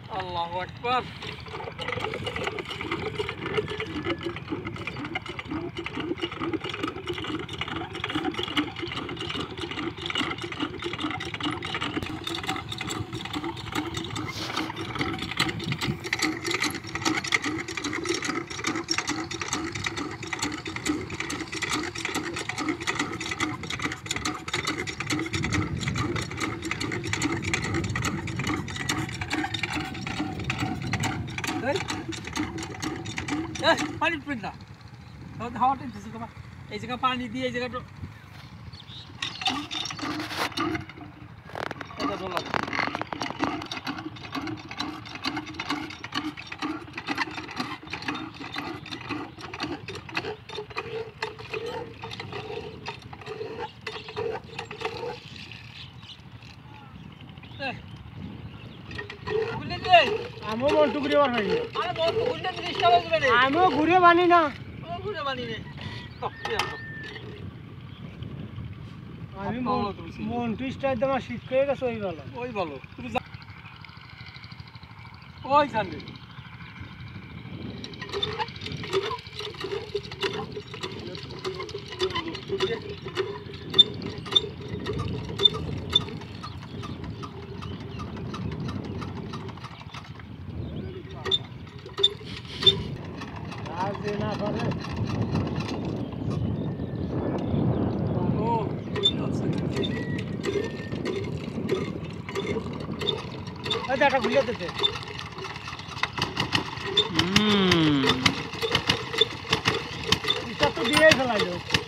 আল্লাহু আকবার। পানি পড়ে না, হাওয়াটা দিচ্ছে তোমার এই জায়গা পানি দিয়ে এই জায়গাটা ডলার আমিও মন্টু ঘুরে বানাই না। আরে বন্ধু গুলটা জিনিসটা বুঝবে না, আমিও ঘুরে বানি না। ও ঘুরে বানি রে তো কি আসো আমি মন্টু স্টাইল দেওয়া শীত হয়ে গেছে ওই ভালো তুমি ওই জানবে আর যে না পারে ও আচ্ছা ওই দাটা ঘুরে দিতে এটা তো দিয়ে ফেলাইলো।